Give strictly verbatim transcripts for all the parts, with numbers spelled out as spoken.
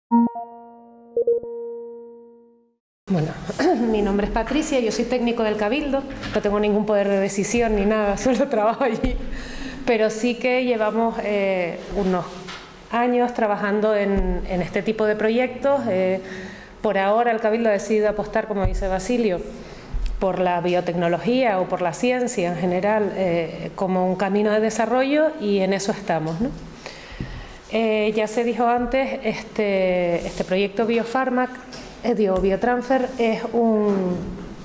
Bueno, mi nombre es Patricia, yo soy técnico del Cabildo, no tengo ningún poder de decisión ni nada, solo trabajo allí, pero sí que llevamos eh, unos años trabajando en, en este tipo de proyectos. Eh, por ahora el Cabildo ha decidido apostar, como dice Basilio, por la biotecnología o por la ciencia en general eh, como un camino de desarrollo, y en eso estamos, ¿no? Eh, ya se dijo antes, este, este proyecto Biofarmac, eh, digo, Biotransfer, es un,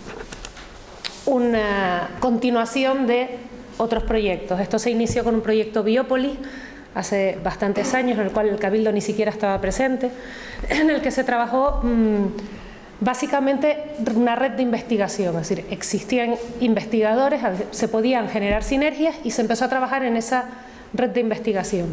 una continuación de otros proyectos. Esto se inició con un proyecto Biopolis hace bastantes años, en el cual el Cabildo ni siquiera estaba presente, en el que se trabajó mmm, básicamente una red de investigación, es decir, existían investigadores, se podían generar sinergias y se empezó a trabajar en esa red de investigación.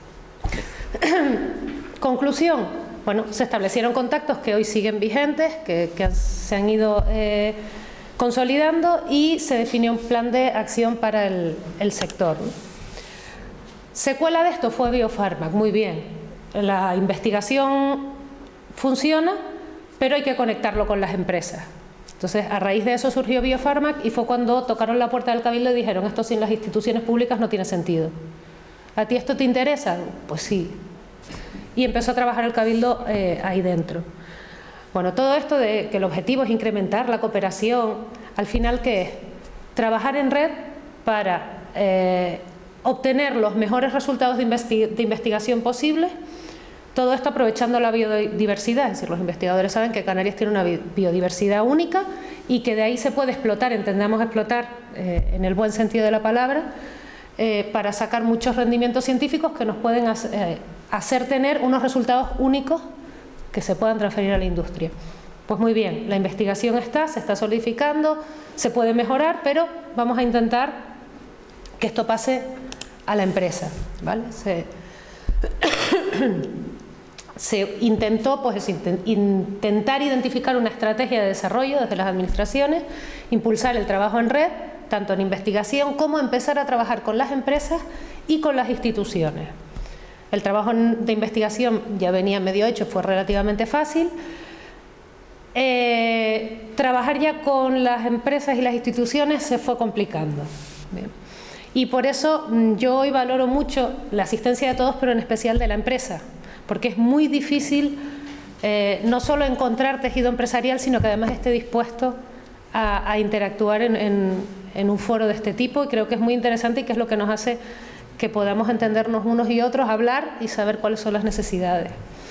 Conclusión, bueno, se establecieron contactos que hoy siguen vigentes, que, que se han ido eh, consolidando, y se definió un plan de acción para el, el sector, ¿no? Secuela de esto fue Biofarmac, muy bien, la investigación funciona, pero hay que conectarlo con las empresas. Entonces, a raíz de eso surgió Biofarmac, y fue cuando tocaron la puerta del Cabildo y dijeron: esto sin las instituciones públicas no tiene sentido. ¿A ti esto te interesa? Pues sí. Y empezó a trabajar el Cabildo eh, ahí dentro. Bueno, todo esto de que el objetivo es incrementar la cooperación, al final, ¿qué es? Trabajar en red para eh, obtener los mejores resultados de, investi de investigación posibles. Todo esto aprovechando la biodiversidad, es decir, los investigadores saben que Canarias tiene una biodiversidad única y que de ahí se puede explotar, entendamos explotar eh, en el buen sentido de la palabra, eh, para sacar muchos rendimientos científicos que nos pueden hacer, eh, hacer tener unos resultados únicos que se puedan transferir a la industria. Pues muy bien, la investigación está, se está solidificando, se puede mejorar, pero vamos a intentar que esto pase a la empresa, ¿vale? Se, se intentó pues, intentar identificar una estrategia de desarrollo desde las administraciones, impulsar el trabajo en red, tanto en investigación como empezar a trabajar con las empresas y con las instituciones. El trabajo de investigación ya venía medio hecho, fue relativamente fácil. Eh, trabajar ya con las empresas y las instituciones se fue complicando. Bien. Y por eso yo hoy valoro mucho la asistencia de todos, pero en especial de la empresa, porque es muy difícil eh, no solo encontrar tejido empresarial, sino que además esté dispuesto a, a interactuar en, en, en un foro de este tipo, y creo que es muy interesante y que es lo que nos hace que podamos entendernos unos y otros, hablar y saber cuáles son las necesidades.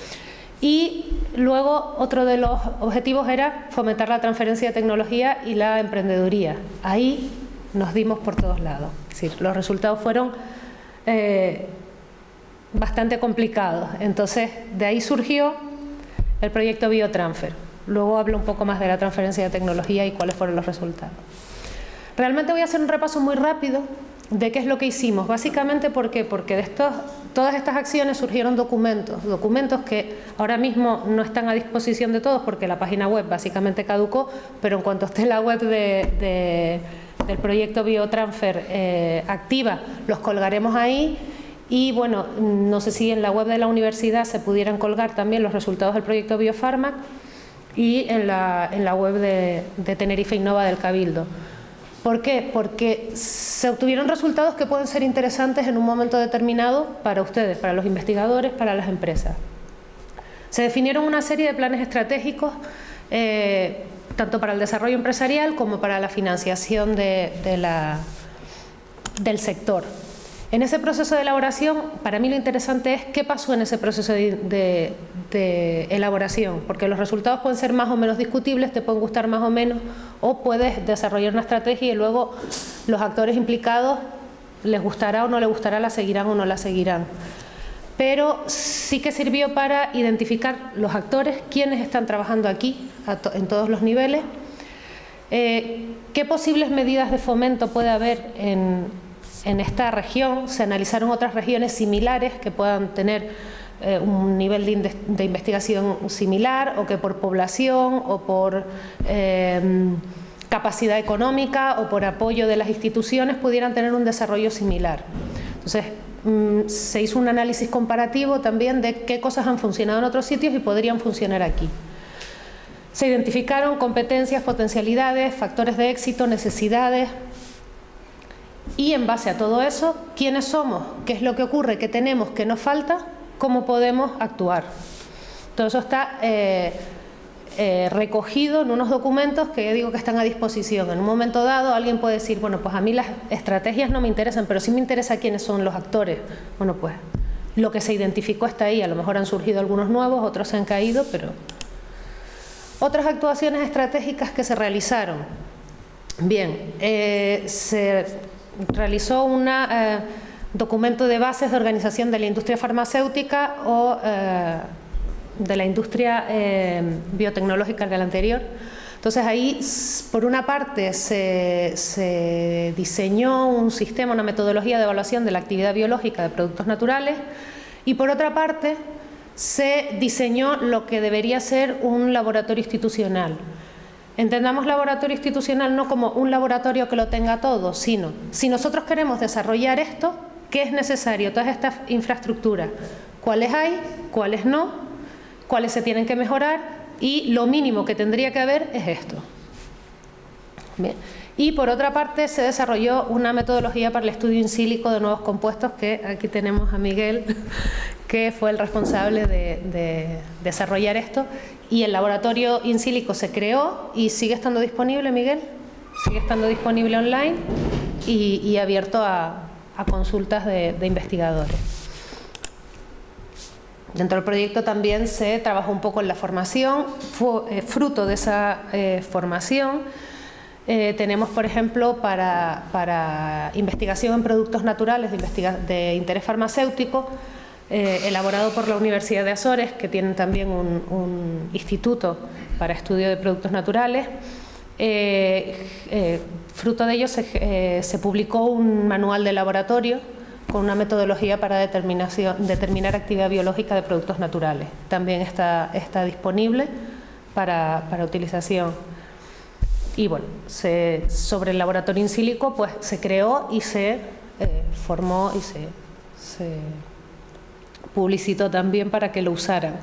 Y luego otro de los objetivos era fomentar la transferencia de tecnología y la emprendeduría. Ahí nos dimos por todos lados. Es decir, los resultados fueron eh, bastante complicados. Entonces, de ahí surgió el proyecto Biotransfer. Luego hablo un poco más de la transferencia de tecnología y cuáles fueron los resultados. Realmente voy a hacer un repaso muy rápido de qué es lo que hicimos. Básicamente, ¿por qué? Porque de estos, todas estas acciones surgieron documentos, documentos que ahora mismo no están a disposición de todos porque la página web básicamente caducó, pero en cuanto esté la web de, de, del proyecto Biotransfer eh, activa, los colgaremos ahí. Y bueno, no sé si en la web de la universidad se pudieran colgar también los resultados del proyecto Biofarmac, y en la, en la web de, de Tenerife Innova del Cabildo. ¿Por qué? Porque se obtuvieron resultados que pueden ser interesantes en un momento determinado para ustedes, para los investigadores, para las empresas. Se definieron una serie de planes estratégicos, eh, tanto para el desarrollo empresarial como para la financiación de, de la, del sector. En ese proceso de elaboración, para mí lo interesante es qué pasó en ese proceso de, de, de elaboración, porque los resultados pueden ser más o menos discutibles, te pueden gustar más o menos, o puedes desarrollar una estrategia y luego los actores implicados les gustará o no les gustará, la seguirán o no la seguirán. Pero sí que sirvió para identificar los actores, quiénes están trabajando aquí, a to en todos los niveles, eh, qué posibles medidas de fomento puede haber en En esta región. Se analizaron otras regiones similares que puedan tener eh, un nivel de, de investigación similar, o que por población o por eh, capacidad económica o por apoyo de las instituciones pudieran tener un desarrollo similar. Entonces, mmm, se hizo un análisis comparativo también de qué cosas han funcionado en otros sitios y podrían funcionar aquí. Se identificaron competencias, potencialidades, factores de éxito, necesidades y en base a todo eso, ¿quiénes somos? ¿Qué es lo que ocurre? ¿Qué tenemos? ¿Qué nos falta? ¿Cómo podemos actuar? Todo eso está eh, eh, recogido en unos documentos que yo digo que están a disposición. En un momento dado alguien puede decir, bueno, pues a mí las estrategias no me interesan, pero sí me interesa quiénes son los actores. Bueno, pues lo que se identificó está ahí, a lo mejor han surgido algunos nuevos, otros se han caído, pero... Otras actuaciones estratégicas que se realizaron. Bien, eh, se realizó un eh, documento de bases de organización de la industria farmacéutica o eh, de la industria eh, biotecnológica del anterior. Entonces ahí, por una parte, se, se diseñó un sistema, una metodología de evaluación de la actividad biológica de productos naturales y por otra parte, se diseñó lo que debería ser un laboratorio institucional. Entendamos laboratorio institucional no como un laboratorio que lo tenga todo, sino si nosotros queremos desarrollar esto, ¿qué es necesario? Todas estas infraestructuras, ¿cuáles hay? ¿Cuáles no? ¿Cuáles se tienen que mejorar? Y lo mínimo que tendría que haber es esto. Bien. Y por otra parte se desarrolló una metodología para el estudio in silico de nuevos compuestos, que aquí tenemos a Miguel, que fue el responsable de, de desarrollar esto. Y el laboratorio in silico se creó y sigue estando disponible, Miguel, sigue estando disponible online y, y abierto a, a consultas de, de investigadores. Dentro del proyecto también se trabajó un poco en la formación, fue, eh, fruto de esa eh, formación. Eh, tenemos, por ejemplo, para, para investigación en productos naturales de, investiga de interés farmacéutico, eh, elaborado por la Universidad de Azores, que tienen también un, un instituto para estudio de productos naturales. Eh, eh, fruto de ello se, eh, se publicó un manual de laboratorio con una metodología para determinación, determinar actividad biológica de productos naturales. También está, está disponible para, para utilización. Y bueno, se, sobre el laboratorio in silico pues se creó y se eh, formó y se, se publicitó también para que lo usaran.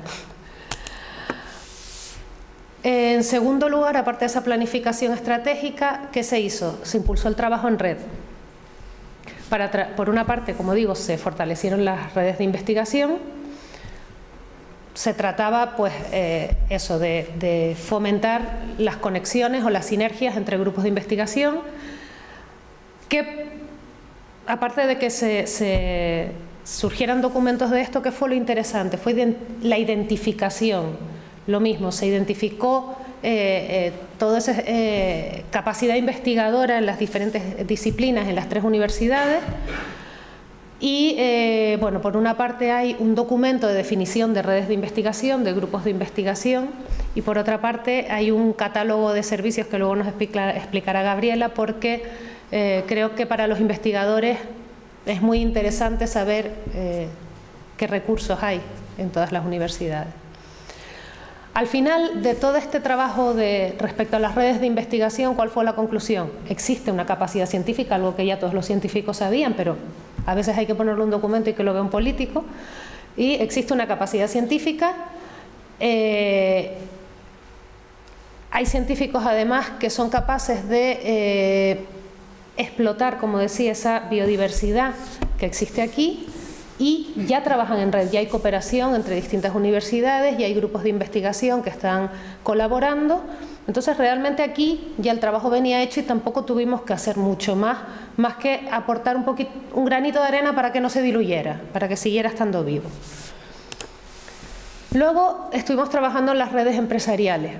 En segundo lugar, aparte de esa planificación estratégica, ¿qué se hizo? Se impulsó el trabajo en red. Para por una parte, como digo, se fortalecieron las redes de investigación. Se trataba, pues, eh, eso, de, de fomentar las conexiones o las sinergias entre grupos de investigación, que, aparte de que se, se surgieran documentos de esto, ¿qué fue lo interesante? Fue la identificación. Lo mismo, se identificó eh, eh, toda esa eh, capacidad investigadora en las diferentes disciplinas en las tres universidades. Y, eh, bueno, por una parte hay un documento de definición de redes de investigación, de grupos de investigación, y por otra parte hay un catálogo de servicios que luego nos explica, explicará Gabriela, porque eh, creo que para los investigadores es muy interesante saber eh, qué recursos hay en todas las universidades. Al final de todo este trabajo de, respecto a las redes de investigación, ¿cuál fue la conclusión? Existe una capacidad científica, algo que ya todos los científicos sabían, pero a veces hay que ponerle un documento y que lo vea un político, y existe una capacidad científica. Eh, hay científicos además que son capaces de eh, explotar, como decía, esa biodiversidad que existe aquí, y ya trabajan en red, ya hay cooperación entre distintas universidades, ya hay grupos de investigación que están colaborando. Entonces realmente aquí ya el trabajo venía hecho y tampoco tuvimos que hacer mucho más, más que aportar un poquito, un granito de arena para que no se diluyera, para que siguiera estando vivo. Luego estuvimos trabajando en las redes empresariales.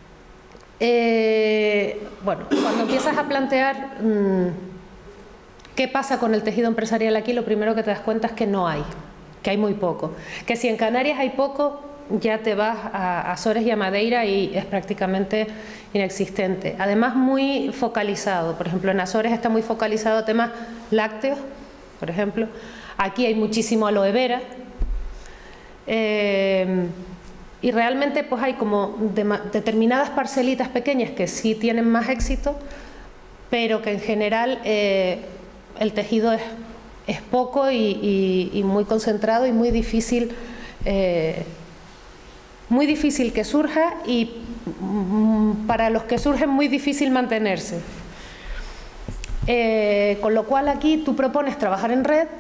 Eh, bueno, cuando empiezas a plantear mmm, qué pasa con el tejido empresarial aquí, lo primero que te das cuenta es que no hay, que hay muy poco. Que si en Canarias hay poco, ya te vas a Azores y a Madeira y es prácticamente inexistente. Además, muy focalizado. Por ejemplo, en Azores está muy focalizado a temas lácteos, por ejemplo. Aquí hay muchísimo aloe vera. Eh, y realmente pues hay como de, determinadas parcelitas pequeñas que sí tienen más éxito, pero que en general eh, el tejido es, es poco y, y, y muy concentrado y muy difícil, eh, muy difícil que surja y mm, para los que surgen muy difícil mantenerse. Eh, con lo cual aquí tú propones trabajar en red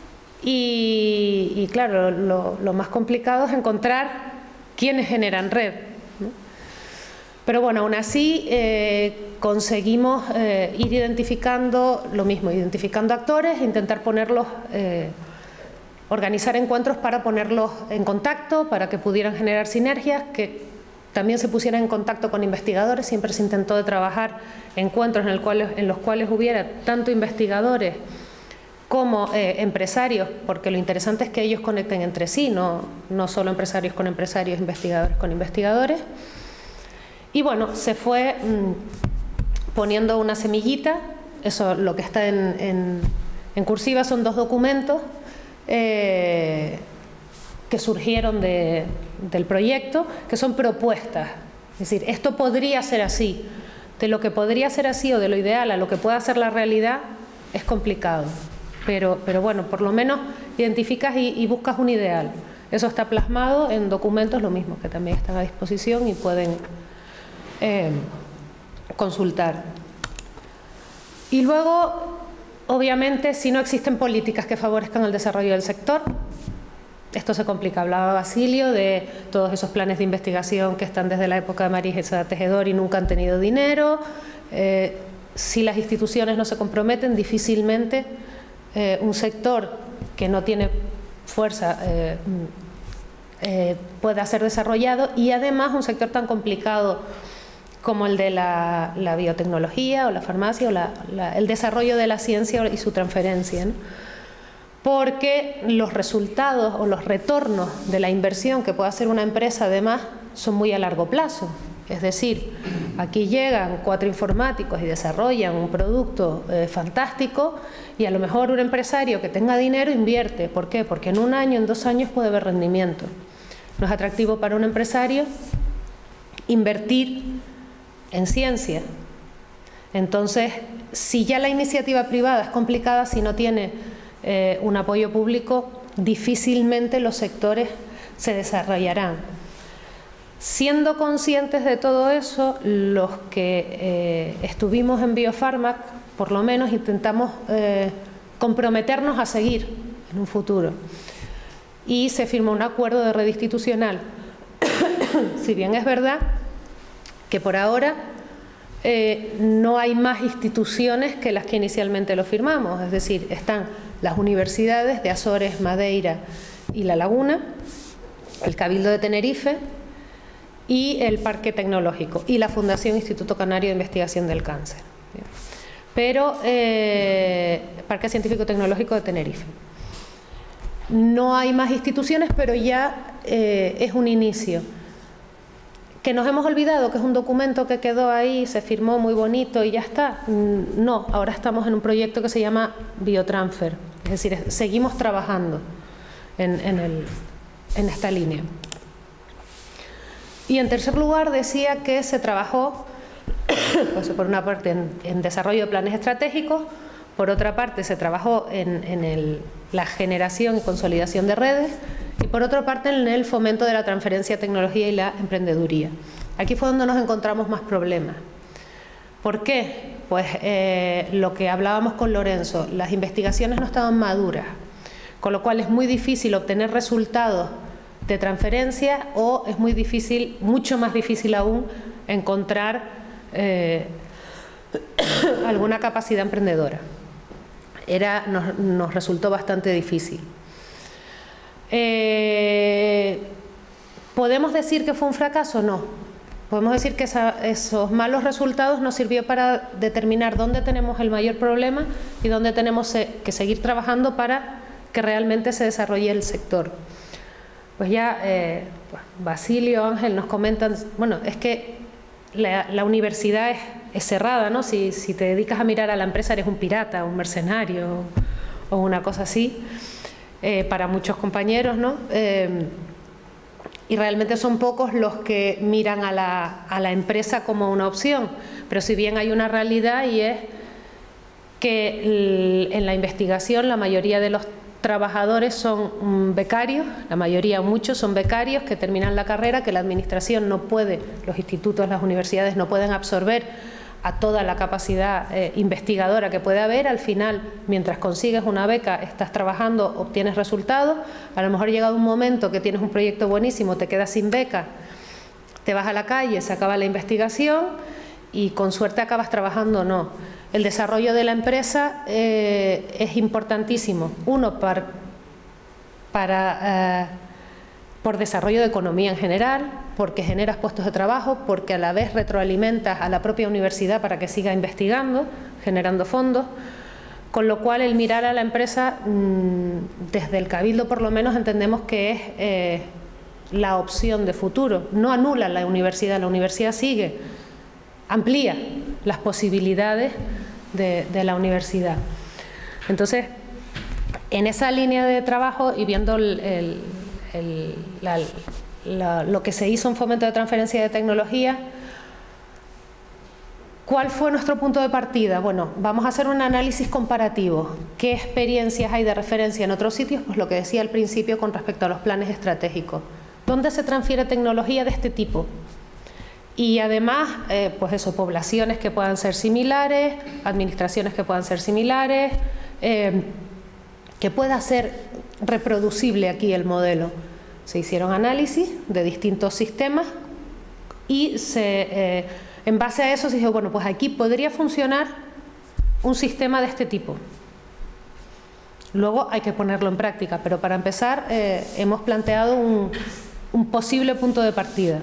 y, y claro, lo, lo más complicado es encontrar quiénes generan red, ¿no? Pero bueno, aún así eh, conseguimos eh, ir identificando lo mismo, identificando actores, intentar ponerlos, eh, organizar encuentros para ponerlos en contacto, para que pudieran generar sinergias, que también se pusieran en contacto con investigadores. Siempre se intentó de trabajar encuentros en, el cual, en los cuales hubiera tanto investigadores como eh, empresarios, porque lo interesante es que ellos conecten entre sí, no, no solo empresarios con empresarios, investigadores con investigadores. Y bueno, se fue mmm, poniendo una semillita. Eso, lo que está en, en, en cursiva son dos documentos eh, que surgieron de, del proyecto, que son propuestas. Es decir, esto podría ser así. De lo que podría ser así o de lo ideal a lo que pueda ser la realidad es complicado. Pero, pero bueno, por lo menos identificas y, y buscas un ideal. Eso está plasmado en documentos, lo mismo, que también están a disposición y pueden eh, consultar. Y luego, obviamente, si no existen políticas que favorezcan el desarrollo del sector, esto se complica. Hablaba Basilio de todos esos planes de investigación que están desde la época de María Jesús Tejedor y nunca han tenido dinero. Eh, si las instituciones no se comprometen, difícilmente eh, un sector que no tiene fuerza eh, eh, pueda ser desarrollado, y además un sector tan complicado como el de la, la biotecnología o la farmacia o la, la, el desarrollo de la ciencia y su transferencia, ¿no? Porque los resultados o los retornos de la inversión que pueda hacer una empresa además son muy a largo plazo. Es decir, aquí llegan cuatro informáticos y desarrollan un producto eh, fantástico, y a lo mejor un empresario que tenga dinero invierte. ¿Por qué? Porque en un año, en dos años puede haber rendimiento. No es atractivo para un empresario invertir en ciencia. Entonces, si ya la iniciativa privada es complicada, si no tiene eh, un apoyo público, difícilmente los sectores se desarrollarán. Siendo conscientes de todo eso, los que eh, estuvimos en Biofarmac, por lo menos intentamos eh, comprometernos a seguir en un futuro. Y se firmó un acuerdo de red institucional. Si bien es verdad que por ahora eh, no hay más instituciones que las que inicialmente lo firmamos, es decir, están las universidades de Azores, Madeira y La Laguna, el Cabildo de Tenerife y el Parque Tecnológico y la Fundación Instituto Canario de Investigación del Cáncer. Pero eh, Parque Científico Tecnológico de Tenerife. No hay más instituciones, pero ya eh, es un inicio. ¿Que nos hemos olvidado que es un documento que quedó ahí, se firmó muy bonito y ya está? No, ahora estamos en un proyecto que se llama Biotransfer. Es decir, seguimos trabajando en, en, el, en esta línea. Y en tercer lugar decía que se trabajó, pues, por una parte en, en desarrollo de planes estratégicos, por otra parte se trabajó en, en el, la generación y consolidación de redes, y por otra parte en el fomento de la transferencia de tecnología y la emprendeduría. Aquí fue donde nos encontramos más problemas. ¿Por qué? Pues eh, lo que hablábamos con Lorenzo, las investigaciones no estaban maduras, con lo cual es muy difícil obtener resultados de transferencia, o es muy difícil, mucho más difícil aún, encontrar eh, alguna capacidad emprendedora. Era, nos, nos resultó bastante difícil. Eh, ¿Podemos decir que fue un fracaso? No. Podemos decir que esa, esos malos resultados nos sirvió para determinar dónde tenemos el mayor problema y dónde tenemos que seguir trabajando para que realmente se desarrolle el sector. Pues ya eh, Basilio, Ángel nos comentan, bueno, es que la, la universidad es, es cerrada, ¿no? Si, si te dedicas a mirar a la empresa eres un pirata, un mercenario o una cosa así, eh, para muchos compañeros, ¿no? Eh, y realmente son pocos los que miran a la, a la empresa como una opción, pero si bien hay una realidad, y es que en la investigación la mayoría de los trabajadores son becarios, la mayoría, muchos son becarios que terminan la carrera, que la administración no puede, los institutos, las universidades no pueden absorber a toda la capacidad eh, investigadora que puede haber. Al final, mientras consigues una beca, estás trabajando, obtienes resultados. A lo mejor llega un momento que tienes un proyecto buenísimo, te quedas sin beca, te vas a la calle, se acaba la investigación y con suerte acabas trabajando o no. El desarrollo de la empresa eh, es importantísimo. Uno, para, para, eh, por desarrollo de economía en general, porque generas puestos de trabajo, porque a la vez retroalimentas a la propia universidad para que siga investigando, generando fondos, con lo cual el mirar a la empresa, mmm, desde el Cabildo por lo menos entendemos que es eh, la opción de futuro. No anula la universidad, la universidad sigue, amplía las posibilidades de, de la universidad. Entonces, en esa línea de trabajo y viendo el, el, el, la, la, lo que se hizo en fomento de transferencia de tecnología, ¿cuál fue nuestro punto de partida? Bueno, vamos a hacer un análisis comparativo. ¿Qué experiencias hay de referencia en otros sitios? Pues lo que decía al principio con respecto a los planes estratégicos. ¿Dónde se transfiere tecnología de este tipo? Y además, eh, pues eso, poblaciones que puedan ser similares, administraciones que puedan ser similares, eh, que pueda ser reproducible aquí el modelo. Se hicieron análisis de distintos sistemas y se, eh, en base a eso se dijo, bueno, pues aquí podría funcionar un sistema de este tipo. Luego hay que ponerlo en práctica, pero para empezar eh, hemos planteado un, un posible punto de partida.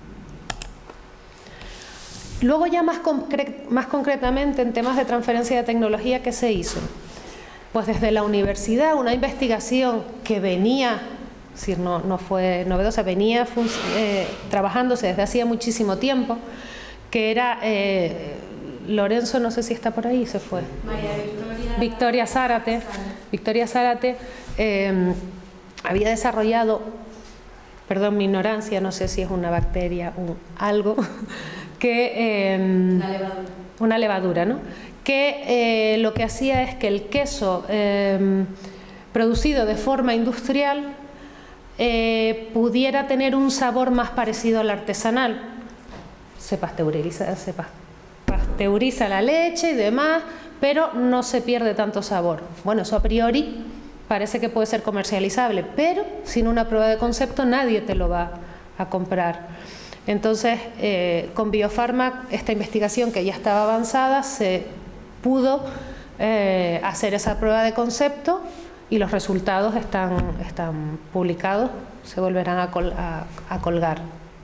Luego ya más, concre más concretamente en temas de transferencia de tecnología, ¿qué se hizo? Pues desde la universidad una investigación que venía, es decir, no, no fue novedosa, venía eh, trabajándose desde hacía muchísimo tiempo, que era, eh, Lorenzo no sé si está por ahí, se fue. María Victoria. Victoria Zárate, Victoria Zárate eh, había desarrollado, perdón mi ignorancia, no sé si es una bacteria o algo, que, eh, una levadura, una levadura ¿no? que eh, lo que hacía es que el queso eh, producido de forma industrial eh, pudiera tener un sabor más parecido al artesanal. Se pasteuriza, se pasteuriza la leche y demás, pero no se pierde tanto sabor. Bueno, eso a priori parece que puede ser comercializable, pero sin una prueba de concepto nadie te lo va a comprar. Entonces, eh, con Biofarma, esta investigación que ya estaba avanzada, se pudo eh, hacer esa prueba de concepto y los resultados están, están publicados, se volverán a, col a, a colgar.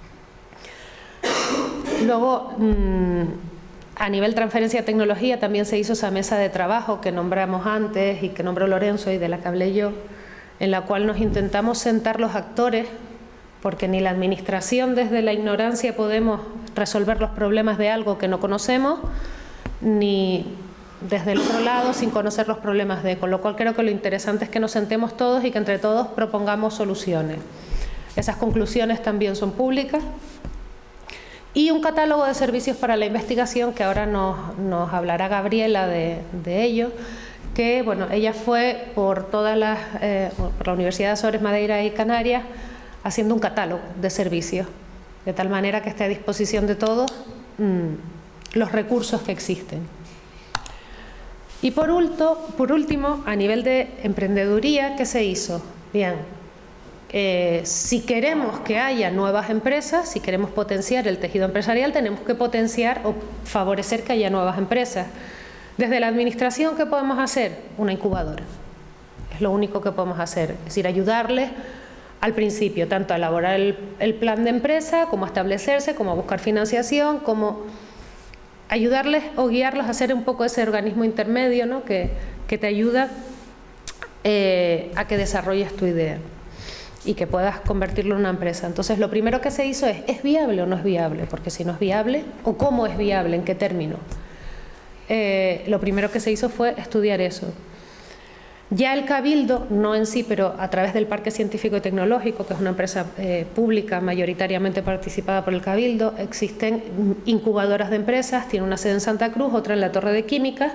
Luego, mmm, a nivel transferencia de tecnología, también se hizo esa mesa de trabajo que nombramos antes y que nombró Lorenzo y de la que hablé yo, en la cual nos intentamos sentar los actores, porque ni la administración desde la ignorancia podemos resolver los problemas de algo que no conocemos, ni desde el otro lado sin conocer los problemas de, con lo cual creo que lo interesante es que nos sentemos todos y que entre todos propongamos soluciones. Esas conclusiones también son públicas. Y un catálogo de servicios para la investigación, que ahora nos, nos hablará Gabriela de, de ello, que bueno, ella fue por todas las, eh, por la Universidad de Azores, Madeira y Canarias, haciendo un catálogo de servicios, de tal manera que esté a disposición de todos mmm, los recursos que existen. Y por, ulto, por último, a nivel de emprendeduría, ¿qué se hizo? Bien, eh, si queremos que haya nuevas empresas, si queremos potenciar el tejido empresarial, tenemos que potenciar o favorecer que haya nuevas empresas. Desde la administración, ¿qué podemos hacer? Una incubadora. Es lo único que podemos hacer, es decir, ayudarles al principio, tanto a elaborar el, el plan de empresa, como a establecerse, como a buscar financiación, como ayudarles o guiarlos a hacer un poco ese organismo intermedio, ¿no? que, que te ayuda eh, a que desarrolles tu idea y que puedas convertirlo en una empresa. Entonces, lo primero que se hizo es, ¿es viable o no es viable? Porque si no es viable, ¿o cómo es viable? ¿En qué término? Eh, lo primero que se hizo fue estudiar eso. Ya el Cabildo, no en sí, pero a través del Parque Científico y Tecnológico, que es una empresa eh, pública mayoritariamente participada por el Cabildo, existen incubadoras de empresas, tiene una sede en Santa Cruz, otra en la Torre de Química,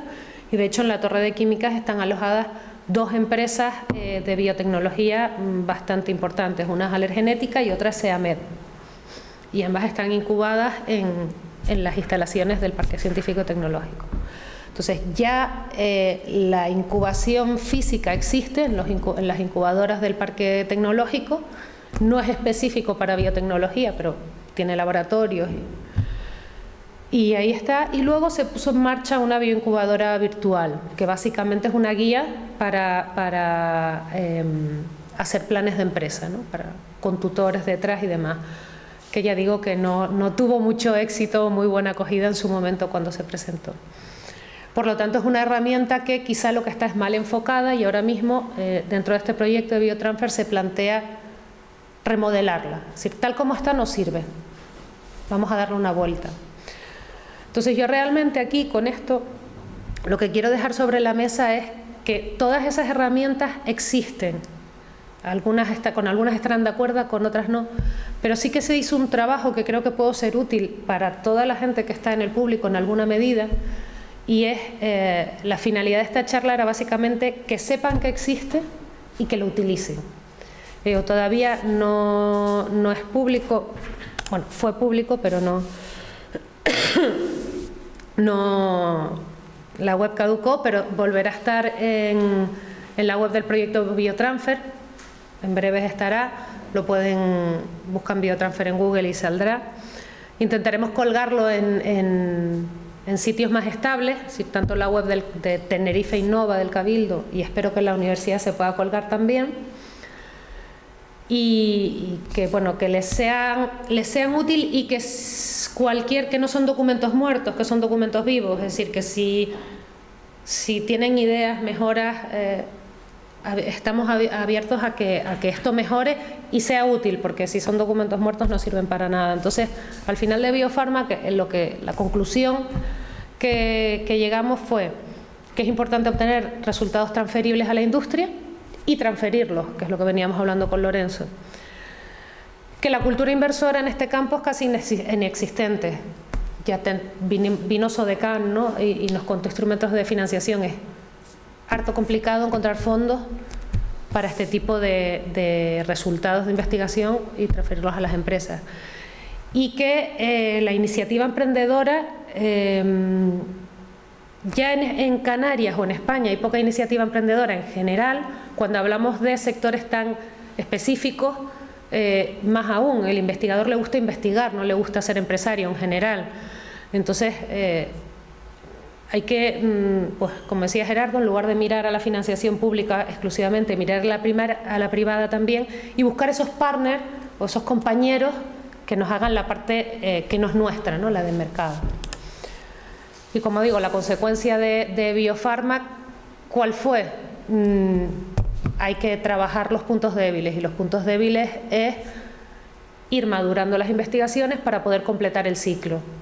Y de hecho en la Torre de Químicas están alojadas dos empresas eh, de biotecnología bastante importantes, una es Alergenética y otra es Seamed. Y ambas están incubadas en, en las instalaciones del Parque Científico Tecnológico. Entonces ya eh, la incubación física existe en, los incu en las incubadoras del Parque Tecnológico, no es específico para biotecnología, pero tiene laboratorios y, y ahí está. Y luego se puso en marcha una bioincubadora virtual, que básicamente es una guía para, para eh, hacer planes de empresa, ¿no? Para, con tutores detrás y demás, que ya digo que no, no tuvo mucho éxito, muy buena acogida en su momento cuando se presentó. Por lo tanto, es una herramienta que quizá lo que está es mal enfocada y ahora mismo eh, dentro de este proyecto de Biotransfer se plantea remodelarla. Es decir, tal como está no sirve, vamos a darle una vuelta. Entonces yo realmente aquí con esto lo que quiero dejar sobre la mesa es que todas esas herramientas existen. Algunas está, con algunas estarán de acuerdo, con otras no, pero sí que se hizo un trabajo que creo que puede ser útil para toda la gente que está en el público en alguna medida. Y es, eh, la finalidad de esta charla era básicamente que sepan que existe y que lo utilicen. Eh, todavía no, no es público, bueno, fue público, pero no, no, la web caducó, pero volverá a estar en, en la web del proyecto Biotransfer, en breve estará, lo pueden buscar en Biotransfer en Google y saldrá. Intentaremos colgarlo en... en en sitios más estables, tanto la web del, de Tenerife Innova del Cabildo y espero que en la universidad se pueda colgar también y, y que bueno que les sean, les sean útil y que cualquier, que no son documentos muertos, que son documentos vivos, es decir, que si, si tienen ideas, mejoras, eh, estamos abiertos a que, a que esto mejore y sea útil, porque si son documentos muertos no sirven para nada. Entonces, al final de Biofarma, que, en lo que, la conclusión que, que llegamos fue que es importante obtener resultados transferibles a la industria y transferirlos, que es lo que veníamos hablando con Lorenzo. Que la cultura inversora en este campo es casi inexistente. Ya ten, vino Sodecan, ¿no? y, y nos contó instrumentos de financiación. Es harto complicado encontrar fondos para este tipo de, de resultados de investigación y transferirlos a las empresas. Y que eh, la iniciativa emprendedora, eh, ya en, en Canarias o en España hay poca iniciativa emprendedora en general, cuando hablamos de sectores tan específicos, eh, más aún, el investigador le gusta investigar, no le gusta ser empresario en general. Entonces, eh, hay que, pues, como decía Gerardo, en lugar de mirar a la financiación pública exclusivamente, mirar a la, primera, a la privada también y buscar esos partners o esos compañeros que nos hagan la parte eh, que no es nuestra, ¿no? La del mercado. Y como digo, la consecuencia de, de Biofarma, ¿cuál fue? Mm, hay que trabajar los puntos débiles y los puntos débiles es ir madurando las investigaciones para poder completar el ciclo.